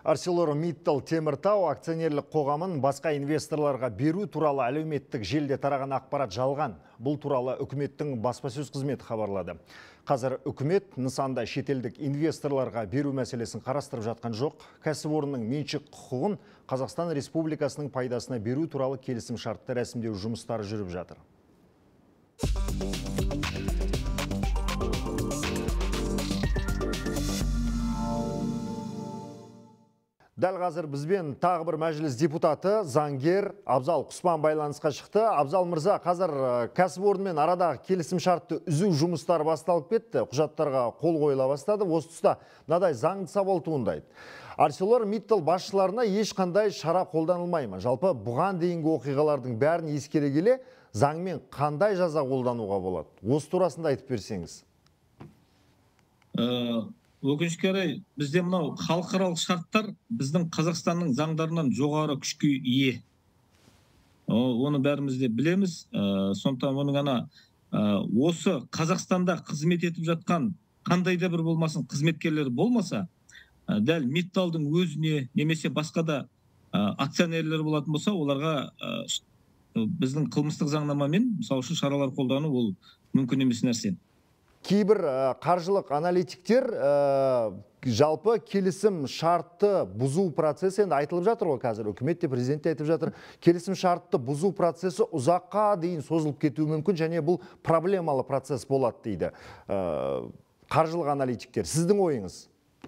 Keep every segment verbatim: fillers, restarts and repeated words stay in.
ArcelorMittal Теміртау акционерлік қоғамын басқа инвесторларға беру туралы әлеуметтік желіде тараған ақпарат жалған. Бұл туралы үкіметтің баспасөз қызметі хабарлады. Қазір үкімет нысанда шетелдік инвесторларға беру мәселесін қарастырып жатқан жоқ. Кәсіпорынның меншік құқығын Қазақстан Республикасының пайдасына беру туралы келісім шартты рәсімдеу жұмыстары жүріп жатыр. Дәл қазір бізбен тағы бір мәжіліс депутаты, заңгер Абзал Құспан байланысқа шықты. Абзал мырза, қазір кәсіпорынмен арадағы келісім шартты үзу жұмыстары басталып кетті. Құжаттарға қол қойыла бастады. Осы тұста мынадай заңды сауал туындайды. ArcelorMittal басшыларына ешқандай шара қолданылмай ма? Жалпы бұған дейінгі оқиғалардың бәрін ескере келе, заңмен қандай жаза қолдануға болады? Осы турасында айтып берсеңіз. Өкінішке орай, бізде мынау халықаралық шарттар біздің Қазақстанның заңдарынан жоғары күшке ие. Оны бәріміз де білеміз. Сондықтан оның ана осы Қазақстанда қызмет етіп жатқан қандай да бір болмасын қызметкерлер болмаса, дәл Митталдың өзіне немесе басқа да акционерлер болатын болса, оларға біздің қылмыстық заңнамамен мысалы үшін шаралар қолдану ол мүмкін емес нәрсе. Кейбір қаржылық аналитиктер жалпы келісім шартты бұзу процесі, енді айтылып жатыр ғой қазір, үкімет те президент те айтып жатыр, келісім шартты бұзу процесі ұзаққа дейін созылып кетуі мүмкін, және бұл проблемалы процесс болады дейді қаржылық аналитиктер. Сіздің ойыңыз?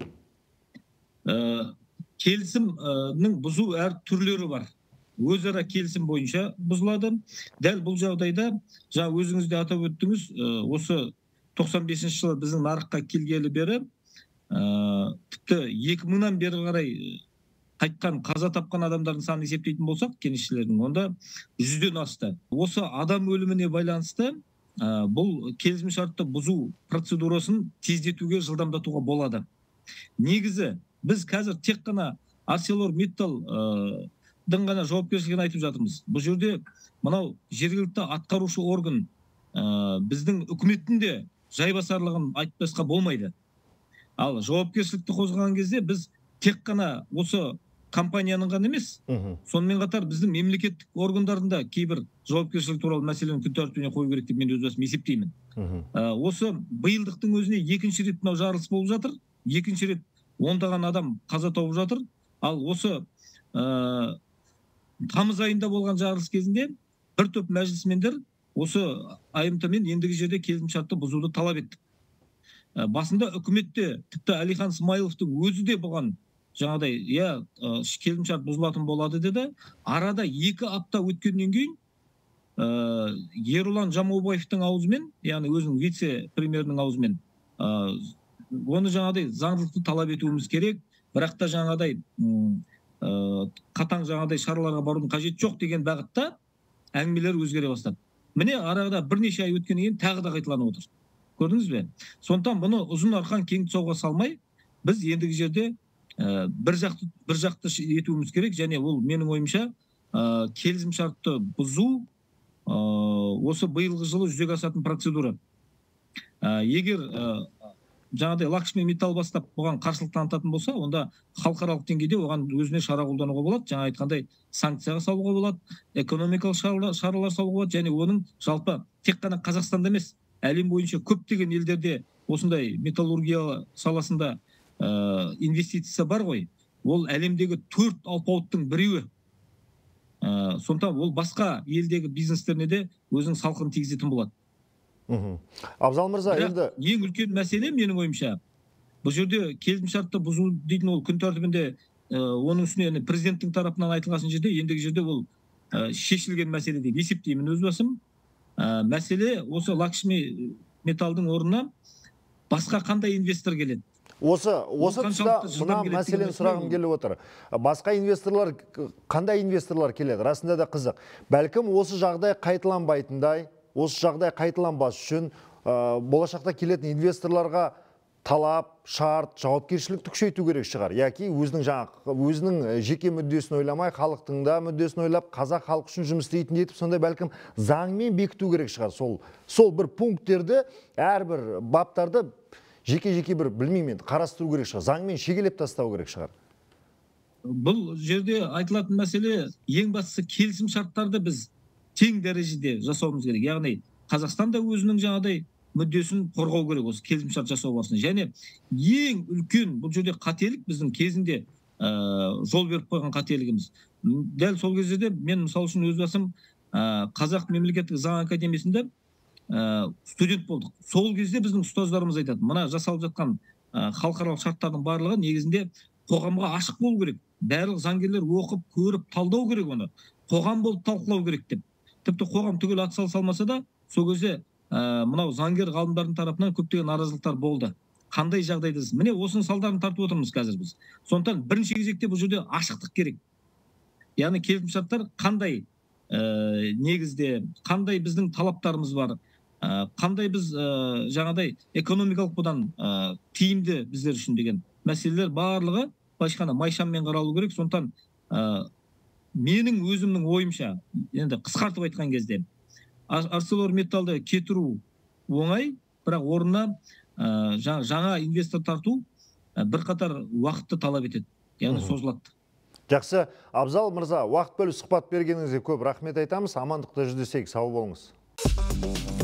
Келісімнің бұзу әр түрлері бар. Өзара келісім бойынша бұзылады. Дәл бұл жағдайда, жаңа өзіңіз де атап өттіңіз, осы тоқсан бесінші жылы біздің нарыққа келгелі бері, тіпті екі мыңнан бері қарай қайтқан, қаза тапқан адамдардың санын есептейтін болсақ, кеңесшілердің, онда жүзден асты. Осы адам өліміне байланысты бұл келісім шартты бұзу процедурасын тездетуге, жылдамдатуға болады. Негізі, біз қазір тек қана ArcelorMittal-дың ғана жауапкершілігін айтып жатырмыз. Бұл жерде мынау жергілікті атқарушы орган біздің үкіметтің де жайбасарлығын айтпасқа болмайды. Ал жауапкершілікті қозғаған кезде біз тек қана осы компанияның ғана емес, сонымен қатар біздің мемлекеттік органдарында кейбір жауапкершілік туралы мәселені күн тәртібіне қою керек деп мен өз басым есептеймін. Осы биылдықтың өзіне екінші рет мынау жарылыс болып жатыр, екінші рет ондаған адам қаза тауып жатыр. Ал осы тамыз айында болған жарылыс кезінде бір топ мәжілісмендер осы АМТ-мен ендігі жерде келісім шартты бұзуды талап еттік. Басында үкіметте тіпті Әлихан Смайыловтың өзі де болған жаңағыдай, я келісім шарт бұзылатын болады деді. Арада екі апта өткеннен кейін Ерұлан Жамаубаевтың аузымен, яғни өзінің вице-премьерінің аузымен, оны жаңағыдай заңдылықты талап етуіміз керек, бірақ та жаңағыдай қатаң жаңағыдай шараларға барудың қажет жоқ деген бағытта әңгімелер өзгере бастады. Міне арада бірнеше ай өткеннен кейін тағы да қайталанып отыр. Көрдіңіз бе? Сондықтан бұны ұзын арқан кең тұсауға салмай, біз ендігі жерде бір жақты бір жақты етуіміз керек, және ол менің ойымша келісім шартты бұзу осы биылғы жылы жүзеге асатын процедура. Егер жаңағыдай Лакшми Миттал бастап оған қарсылық танытатын болса, онда халықаралық деңгейде оған өзіне шара қолдануға болады. Жаңа айтқандай санкцияға салуға болады, экономикалық шаралар салуға болады, және оның жалпы тек қана Қазақстанда емес, әлем бойынша көптеген елдерде осындай металлургия саласында инвестиция бар ғой. Ол әлемдегі төрт алпауыттың біреуі. Сондықтан ол басқа елдегі бизнестеріне де өзінің салқын тигізетін болады. Абзал мырза, енді ең үлкен мәселе менің ойымша, бұл жерде келісім шартты бұзу дейтін ол күн тәртібінде оның үстіне президенттің тарапынан айтылған жерде, ендігі жерде ол шешілген мәселе деп есептеймін өз басым. Мәселе осы Лакшми Металдың орнына басқа қандай инвестор келеді? Осы осы тұста мына мәселені сұрағым келіп отыр. Басқа инвесторлар, қандай инвесторлар келеді? Расында да қызық. Бәлкім осы жағдай қайталанбайтындай, осы жағдай қайталанбас үшін болашақта келетін инвесторларға талап, шарт, жауапкершілікті күшейту керек шығар. Яки өзінің жаңа өзінің жеке мүддесін ойламай, халықтың да мүддесін ойлап, қазақ халық үшін жұмыс істейтін етіп, сондай бәлкім заңмен бекіту керек шығар. Сол сол бір пункттерді, әрбір баптарды жеке-жеке бір білмеймін, қарастыру керек шығар. Заңмен шегелеп тастау керек шығар. бұл жерде айтылатын мәселе ең бастысы келісім шарттарды біз тең дәрежеде жасауымыз керек. Яғни Қазақстан да өзінің жаңағыдай мүддесін қорғау керек осы келісім шарт жасау барысында. Және ең үлкен бұл жерде қателік біздің кезінде жол беріп қойған қателігіміз. Дәл сол кезде де мен мысалы үшін өз басым Қазақ мемлекеттік заң академиясында студент болдық. Сол кезде біздің ұстаздарымыз айтады, мына жасалып жатқан халықаралық шарттардың барлығы негізінде қоғамға ашық болу керек. Барлық заңгерлер оқып, көріп, талдау керек оны. Қоғам болып талқылау керек деп. Тіпті қоғам түгел атсалыса алмаса да, сол кезде мынау заңгер ғалымдардың тарапынан көптеген наразылықтар болды. Қандай жағдайда? Міне осының салдарын тартып отырмыз қазір біз. Сондықтан бірінші кезекте бұл жерде ашықтық керек. Яғни келісімшарттар қандай негізде, қандай біздің талаптарымыз бар, қандай біз жаңадай экономикалық бұдан тиімді біздер үшін деген мәселелер барлығы былайша майшаммен қаралу керек. Сондықтан менің өзімнің ойымша, енді қысқартып айтқан кезде, ArcelorMittalды кетіру оңай, бірақ орнына жаңа инвестор тарту бірқатар уақытты талап етеді, яғни созылады. Жақсы, Абзал мырза, уақыт бөліп сұхбат бергеніңізге көп рахмет айтамыз. Амандықта жүздесейік, сау болыңыз.